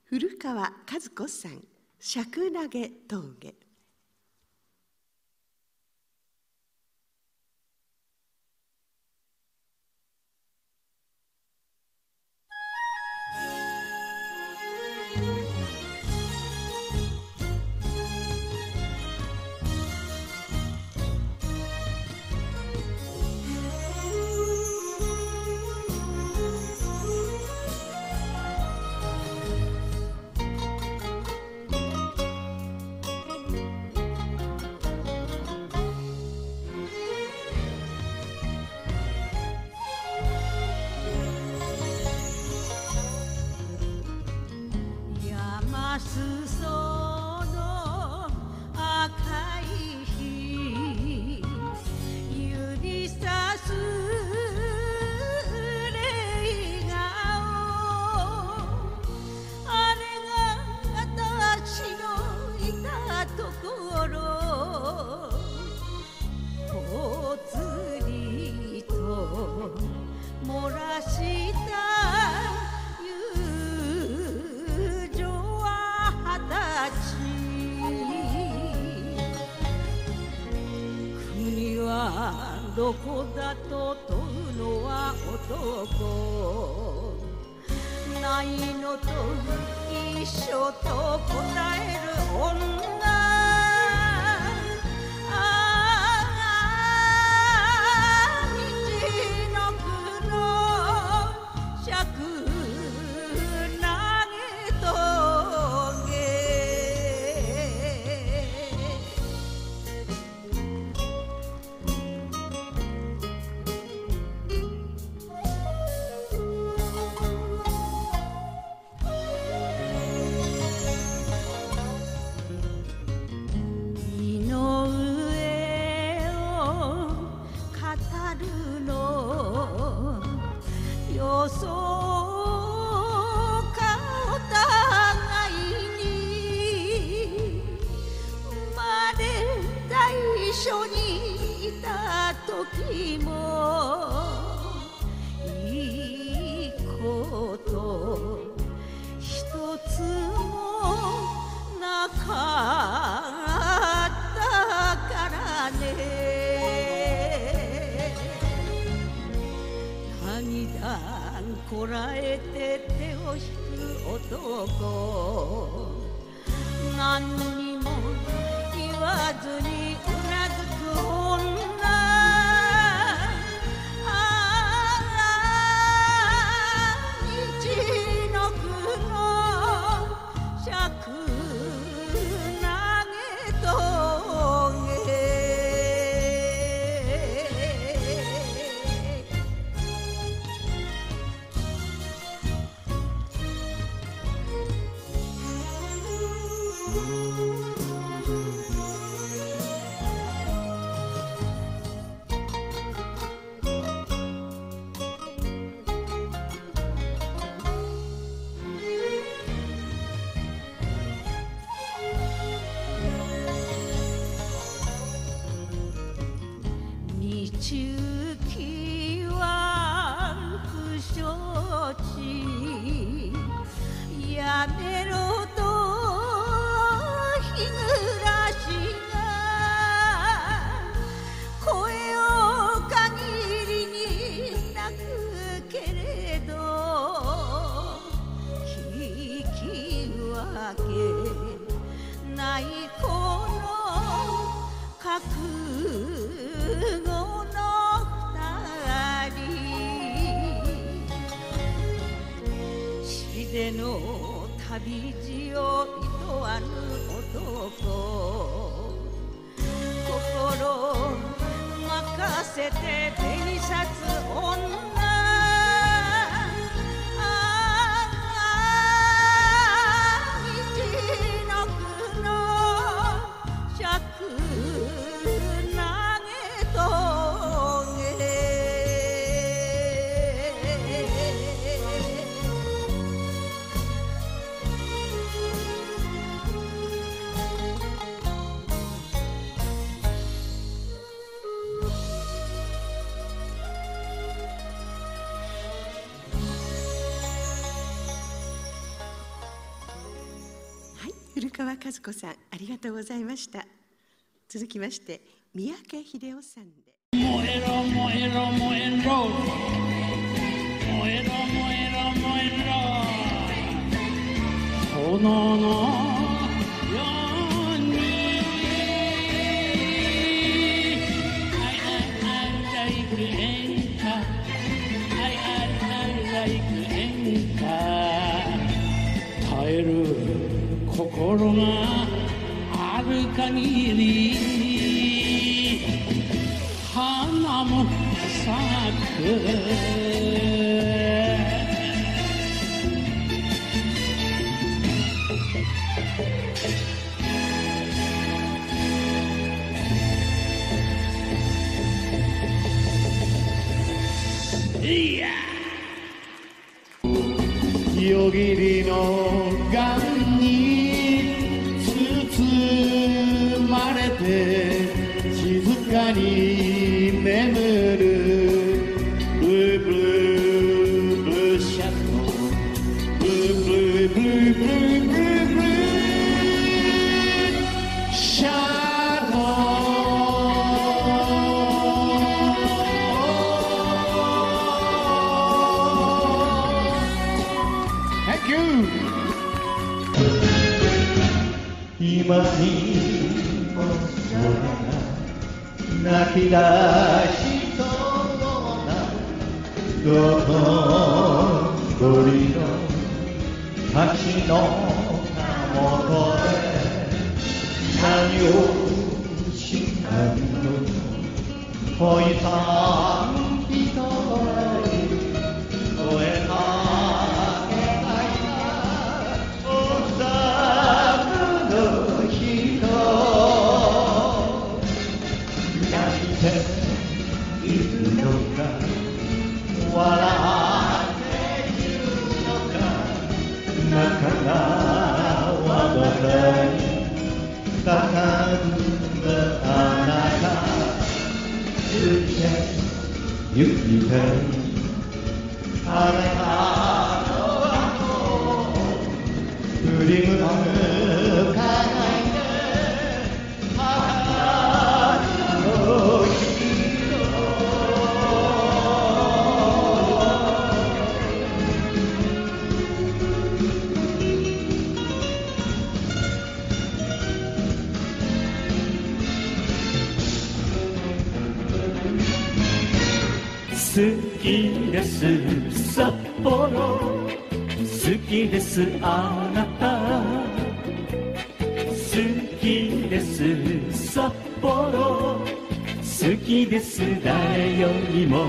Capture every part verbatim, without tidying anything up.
古川和子さん、尺投げ峠。 裾の赤い日、指さすレイ顔、あれが私のいたところ、ぽつりと漏らしたどこだと問うのは男、ないのと一緒と答える女。よそうかお互いに、生まれ最初にいた時もいいこと一つもなかったからね。涙こらえて手を引く男、何にも言わずにうなずく女。中期は不承知、やめろと日暮らしが声を限りに泣くけれど、聞き分けないこの覚悟での旅路をいとわぬ男、心任せて手にさつ女。 古川和子さん、ありがとうございました。続きまして三宅秀夫さんで燃えろ燃えろ燃えろ燃えろ燃えろ燃えろ炎のように I I I like 演歌 I I I like 演歌耐える心がある限り花も咲くいや夜霧の眼に包まれて静かに眠るブルーブルーブルーシャドウブルーブルーブルーブルーブルーブルーシャドウ Thank you 今にも空が泣き出しそうな道頓堀の滝のたもとで何をしたの恋さん一人声かけないなおさむの人いるのか笑っているのか仲間はどこにかかるあなた過ぎてゆきてあなたの後振り向かないであなたの好きです札幌好きですあなた好きです札幌好きです誰よりも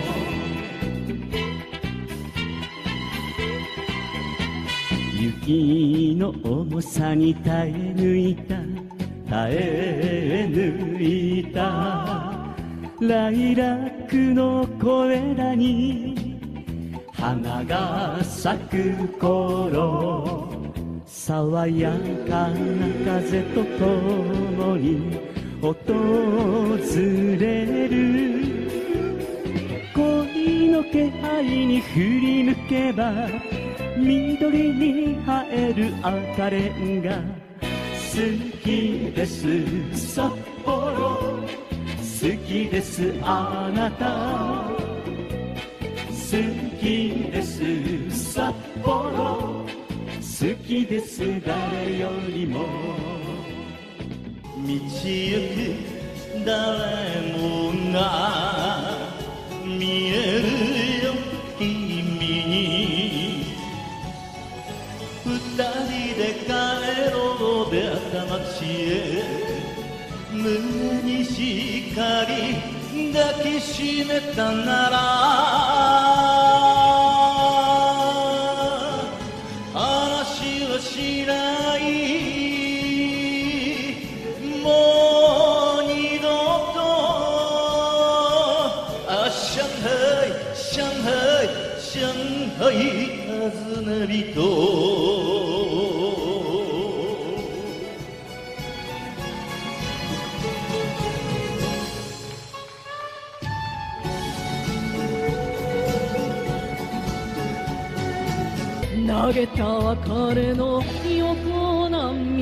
雪の重さに耐え抜いた耐え抜いたライラックの小枝に花が咲く頃爽やかな風とともに訪れる恋の気配に振り向けば緑に映える赤レンガ好きです札幌好きですあなた好きです札幌好きです誰よりも道行く誰もが見えるよ君に二人で帰ろう出会った街へ胸にしっかり抱きしめたなら話はしないもう二度とあ上海上海上海訪ね人投げた別れの横波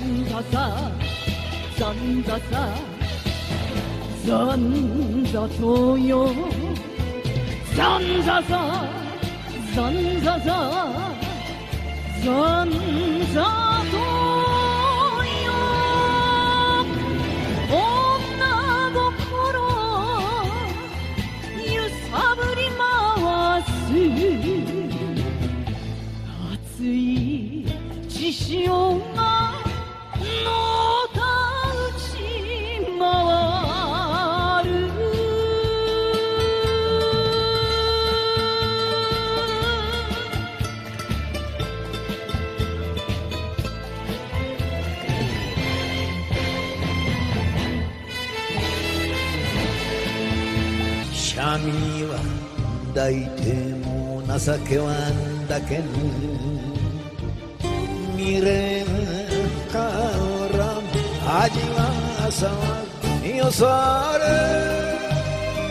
ざさざんざさざんざとよざんざさざんざさざんざとよ女心揺さぶり回す熱い血潮がのたうち回るシャミは抱いても情けはんだけぬ未練から味は騒ぐよさ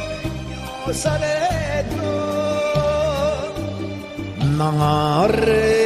れよされと流れ